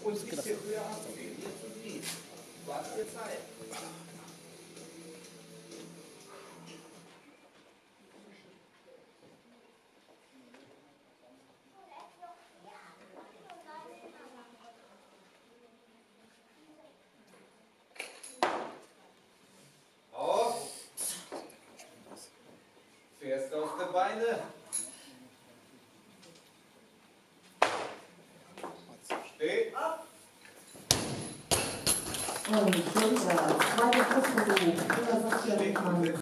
Und ein bisschen höher abgehen. Jetzt und nie. Warte dir Zeit. Auf. Fährst auf die Beine. Steh ab. Und schon wieder. Zweiter Kursversuch.